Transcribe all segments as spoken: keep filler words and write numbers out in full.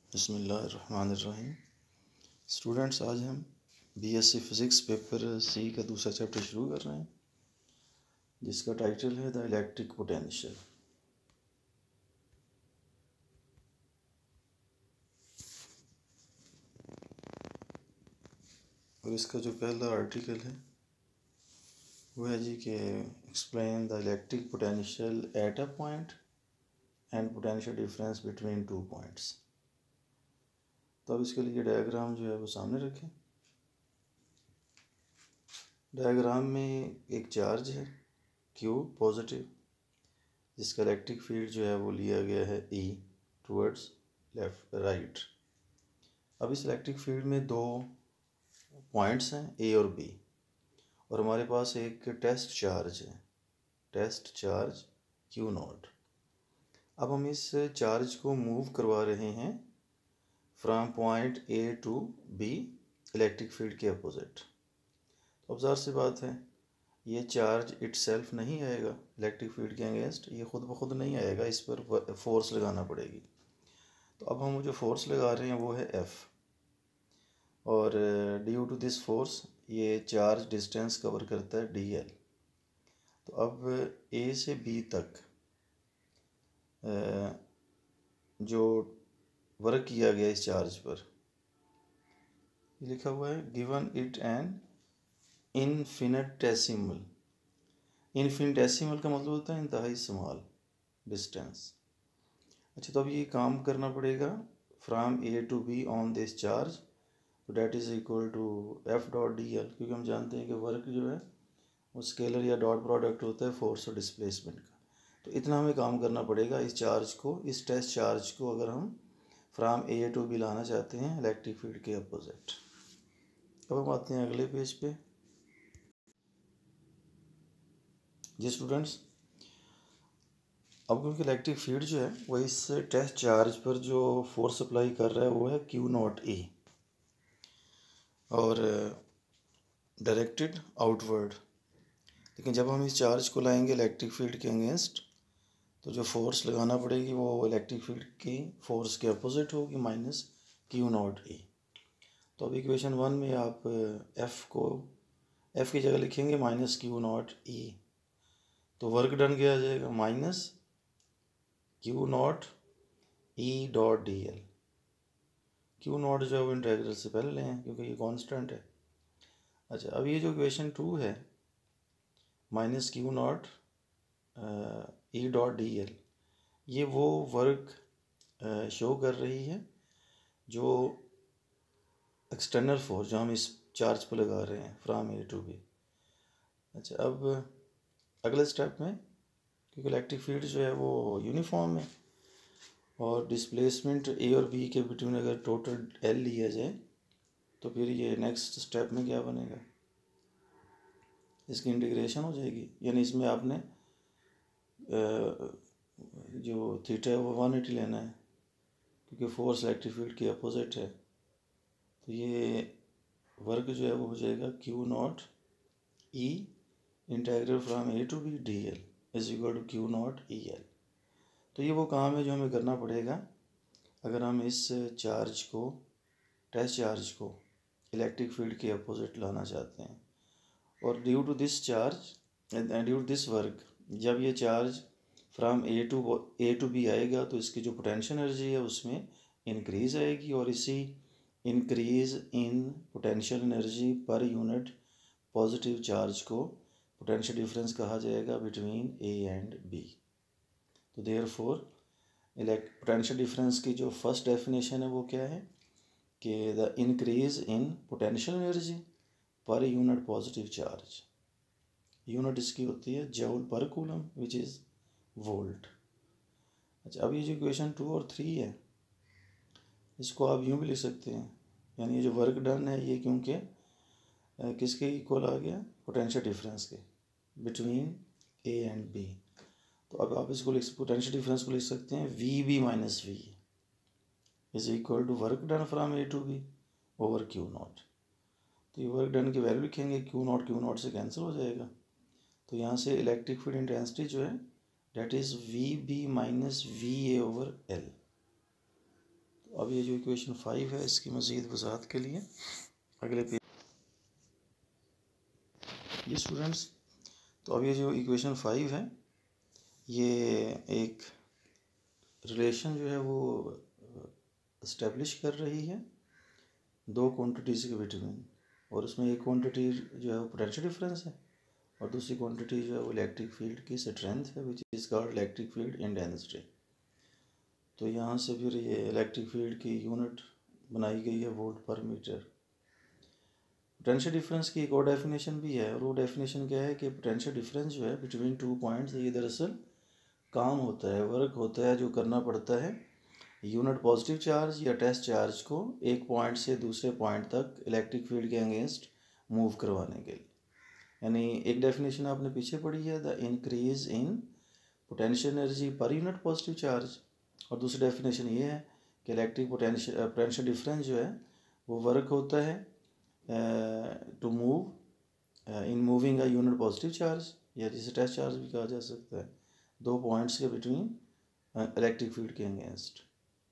बिस्मिल्लाहिर्रहमानिर्रहीम। स्टूडेंट्स, आज हम बीएससी फिज़िक्स पेपर सी का दूसरा चैप्टर शुरू कर रहे हैं, जिसका टाइटल है द इलेक्ट्रिक पोटेंशियल। और इसका जो पहला आर्टिकल है वो है जी कि explain the electric potential at a point and potential difference between two points. तो अब इसके लिए डायग्राम जो है वो सामने रखें। डायग्राम में एक चार्ज है क्यू पॉजिटिव, जिसका इलेक्ट्रिक फील्ड जो है वो लिया गया है ई टुवर्ड्स लेफ्ट राइट। अब इस इलेक्ट्रिक फील्ड में दो पॉइंट्स हैं ए और बी, और हमारे पास एक टेस्ट चार्ज है, टेस्ट चार्ज क्यू नॉट। अब हम इस चार्ज को मूव करवा रहे हैं from point A to B electric field के अपोजिट। ऑब्जर्व सी बात है, ये चार्ज इटसेल्फ नहीं आएगा इलेक्ट्रिक फील्ड के अगेंस्ट, ये खुद ब खुद नहीं आएगा, इस पर फोर्स लगाना पड़ेगी। तो अब हम जो फोर्स लगा रहे हैं वो है एफ, और ड्यू टू दिस फोर्स ये चार्ज डिस्टेंस कवर करता है डी एल। तो अब ए से बी तक जो वर्क किया गया इस चार्ज पर, लिखा हुआ है given it an infinitesimal. Infinitesimal का मतलब होता है इंतहाई स्मॉल डिस्टेंस। अच्छा, तो अब ये काम करना पड़ेगा from A to B on this charge, तो that is equal to F dot D L, क्योंकि हम जानते हैं कि वर्क जो है वो स्केलर या डॉट प्रोडक्ट होता है फोर्स और डिस्प्लेसमेंट का। तो इतना हमें काम करना पड़ेगा इस चार्ज को, इस टेस्ट चार्ज को अगर हम फ्रॉम ए टू बी लाना चाहते हैं इलेक्ट्रिक फील्ड के अपोजिट। अब हम आते हैं अगले पेज पे। जी स्टूडेंट्स, अब क्योंकि इलेक्ट्रिक फील्ड जो है वो इस टेस्ट चार्ज पर जो फोर्स अप्लाई कर रहा है वो है क्यू नॉट ए, और डायरेक्टेड आउटवर्ड। लेकिन जब हम इस चार्ज को लाएंगे इलेक्ट्रिक फील्ड के अगेंस्ट, तो जो फोर्स लगाना पड़ेगी वो इलेक्ट्रिक फील्ड की फोर्स के अपोजिट होगी, माइनस क्यू नॉट ए। तो अब इक्वेशन वन में आप एफ को एफ की जगह लिखेंगे माइनस क्यू नॉट ई, तो वर्क डन किया जाएगा minus Q not E dot D L. Q not जो है वो इंटीग्रल से पहले लें क्योंकि ये कांस्टेंट है। अच्छा, अब ये जो इक्वेशन टू है minus Q not E dot D L, ये वो वर्क शो कर रही है जो एक्सटर्नल फोर्स जो हम इस चार्ज पर लगा रहे हैं फ्रॉम ए टू बी। अच्छा, अब अगले स्टेप में क्योंकि इलेक्ट्रिक फील्ड जो है वो यूनिफॉर्म है, और डिस्प्लेसमेंट ए और बी के बिटवीन अगर टोटल एल लिया जाए, तो फिर ये नेक्स्ट स्टेप में क्या बनेगा, इसकी इंटीग्रेशन हो जाएगी। यानी इसमें आपने जो थीटा है वो वन एटी लेना है, क्योंकि फोर्स इलेक्ट्रिक फील्ड के अपोजिट है। तो ये वर्क जो है वो हो जाएगा Q not E integral from A to B D L is equal to Q not E L. तो ये वो काम है जो हमें करना पड़ेगा अगर हम इस चार्ज को, टेस्ट चार्ज को इलेक्ट्रिक फील्ड के अपोजिट लाना चाहते हैं। और due to this charge due to this work, जब ये charge from A to A to B आएगा तो इसकी जो पोटेंशियल एनर्जी है उसमें इंक्रीज़ आएगी, और इसी increase in potential energy per unit positive charge को पोटेंशियल डिफरेंस कहा जाएगा बिटवीन ए एंड बी। तो देयरफॉर इलेक्ट पोटेंशियल डिफरेंस की जो फर्स्ट डेफिनेशन है वो क्या है कि the increase in potential energy per unit positive charge. Unit इसकी होती है जूल पर कूलम विच इज़ वोल्ट। अच्छा, अब ये जो इक्वेशन टू और थ्री है इसको आप यूँ भी लिख सकते हैं, यानी ये जो वर्क डन है ये क्योंकि किसके इक्वल आ गया, पोटेंशियल डिफरेंस के बिटवीन ए एंड बी। तो अब आप इसको लिख पोटेंशियल डिफरेंस को लिख सकते हैं V B minus V is equal to work done from A to B over Q not. तो ये वर्क डन की वैल्यू लिखेंगे, क्यू नॉट क्यू नॉट से कैंसिल हो जाएगा। तो यहाँ से इलेक्ट्रिक फील्ड इंटेंसिटी जो है that is V B minus V A over L. तो अब ये जो इक्वेशन फाइव है इसकी मज़ीद वजाहत के लिए अगले पेज ये स्टूडेंट्स, तो अब ये जो इक्वेशन फाइव है ये एक रिलेशन जो है वो इस्टेब्लिश कर रही है दो क्वांटिटीज़ के बिटवीन, और उसमें एक क्वांटिटी जो है वो पोटेंशियल डिफरेंस है और दूसरी क्वांटिटी जो है वो इलेक्ट्रिक फील्ड की स्ट्रेंथ है which is called electric field intensity. तो यहाँ से फिर ये इलेक्ट्रिक फील्ड की यूनिट बनाई गई है वोल्ट पर मीटर। पोटेंशियल डिफरेंस की एक और डेफिनेशन भी है और वो डेफिनेशन क्या है कि पोटेंशियल डिफरेंस जो है बिटवीन टू पॉइंट्स ये दरअसल काम होता है, वर्क होता है जो करना पड़ता है यूनिट पॉजिटिव चार्ज या टेस्ट चार्ज को एक पॉइंट से दूसरे पॉइंट तक इलेक्ट्रिक फील्ड के अगेंस्ट मूव करवाने के लिए। यानी एक डेफिनेशन आपने पीछे पढ़ी है the increase in potential energy per unit positive charge, और दूसरी डेफिनेशन ये है कि इलेक्ट्रिक पोटेंशियल पोटेंशियल डिफरेंस जो है वो वर्क होता है to move in moving a unit positive charge या जिसे टेस्ट चार्ज भी कहा जा सकता है दो पॉइंट्स के बिटवीन इलेक्ट्रिक फील्ड के अगेंस्ट।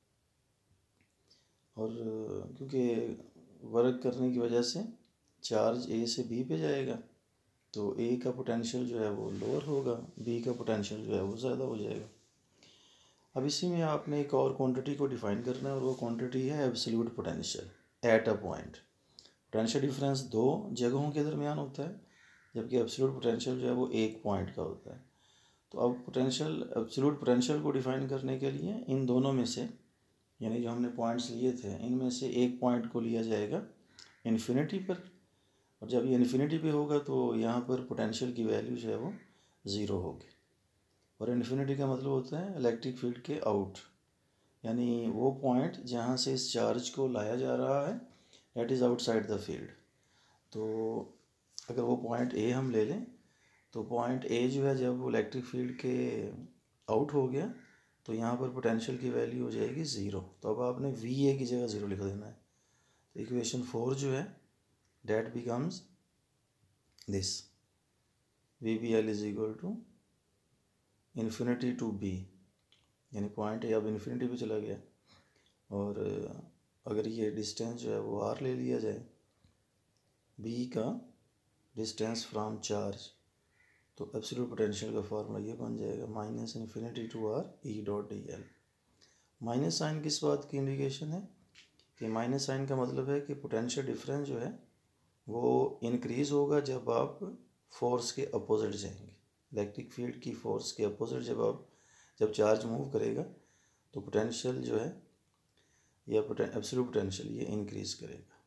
और क्योंकि वर्क करने की वजह से चार्ज ए से बी पे जाएगा तो ए का पोटेंशियल जो है वो लोअर होगा, बी का पोटेंशियल जो है वो ज़्यादा हो जाएगा। अब इसी में आपने एक और क्वांटिटी को डिफाइन करना है और वो क्वांटिटी है absolute potential at a point. Potential difference दो जगहों के दरमियान होता है जबकि एब्सोल्यूट पोटेंशियल जो है वो एक पॉइंट का होता है। तो अब पोटेंशियल एब्सोल्यूट पोटेंशियल को डिफाइन करने के लिए इन दोनों में से यानी जो हमने पॉइंट्स लिए थे इनमें से एक पॉइंट को लिया जाएगा इन्फिनिटी पर, और जब ये इन्फिनिटी पे होगा तो यहाँ पर पोटेंशियल की वैल्यू जो है वो ज़ीरो होगी। और इन्फिनिटी का मतलब होता है इलेक्ट्रिक फील्ड के आउट, यानी वो पॉइंट जहाँ से इस चार्ज को लाया जा रहा है that is outside the field. तो अगर वो पॉइंट ए हम ले लें तो पॉइंट ए जो है जब वो इलेक्ट्रिक फील्ड के आउट हो गया तो यहाँ पर पोटेंशियल की वैल्यू हो जाएगी ज़ीरो। तो अब आपने वी ए की जगह ज़ीरो लिख देना है। तो इक्वेशन फोर जो है that becomes this V B L is equal to infinity to B, यानी पॉइंट ए अब इन्फिनिटी पे चला गया और अगर ये डिस्टेंस जो है वो आर ले लिया जाए बी का डिस्टेंस फ्रॉम चार्ज तो एब्सोल्यूट पोटेंशियल का फार्मूला ये बन जाएगा minus infinity to R E dot D L. Minus sign किस बात की इंडिकेशन है कि माइनस साइन का मतलब है कि पोटेंशियल डिफरेंस जो है वो इंक्रीज़ होगा जब आप फोर्स के अपोजिट जाएंगे। इलेक्ट्रिक फील्ड की फोर्स के अपोजिट जब आप जब चार्ज मूव करेगा तो पोटेंशियल जो है या एब्सोल्यूट पोटेंशियल ये इंक्रीज़ करेगा।